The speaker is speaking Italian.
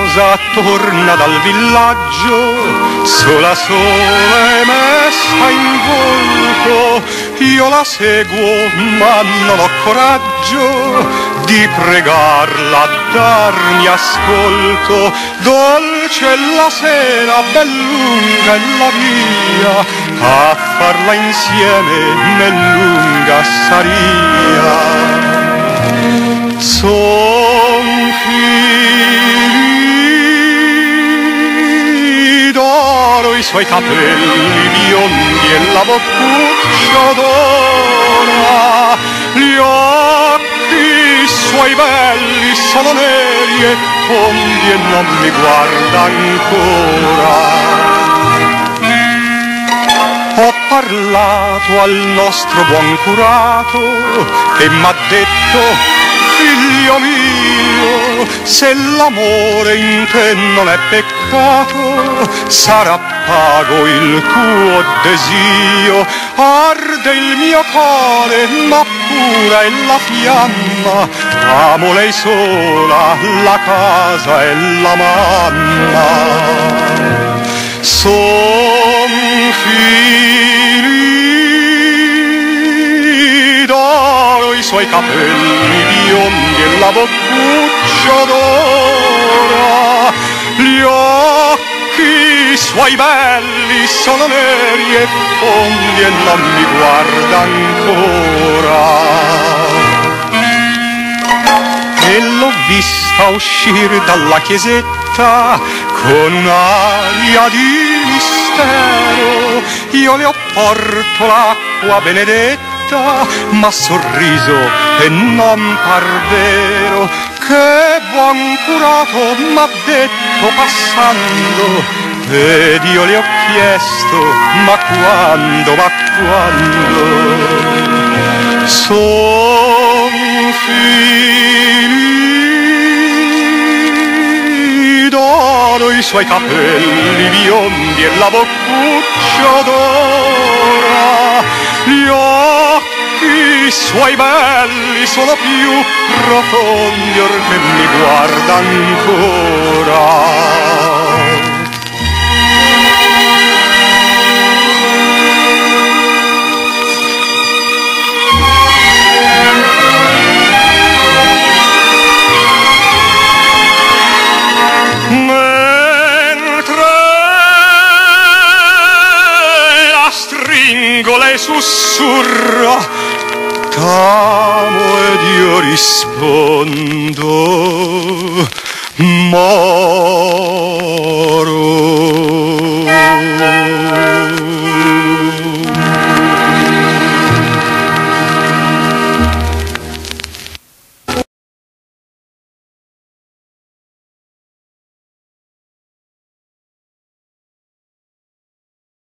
sposa torna dal villaggio, sola sola e messa in volto. Io la seguo ma non ho coraggio di pregarla, darmi ascolto. Dolce la sera, ben lunga è la via, a farla insieme m'è lunga saria. Son fili d'oro i suoi capelli biondi e la boccuccia d'oro, gli occhi suoi belli sono neri e tondi e non mi guarda ancora. Ho parlato al nostro buon curato e m'ha detto: figlio mio, se l'amore in te non è peccato, sarà pago il tuo desio. Arde il mio cuore, ma pura è la fiamma, amo lei sola, la casa e la mamma. Son fili d'oro i suoi capelli biondi e la boccuccia d'oro, gli occhi suoi belli sono neri e fondi e non mi guarda ancora. E l'ho vista uscire dalla chiesetta con un'aria di mistero. Io le ho porto l'acqua benedetta, ma sorriso e non par vero. Che buon curato m'ha detto passando, ed io le ho chiesto: ma quando, ma quando? Son fili d'oro i suoi capelli biondi e la boccuccia d'oro, gli occhi suoi belli sono più profondi or che mi guarda ancora. Lei sussurra: t'amo, ed io rispondo: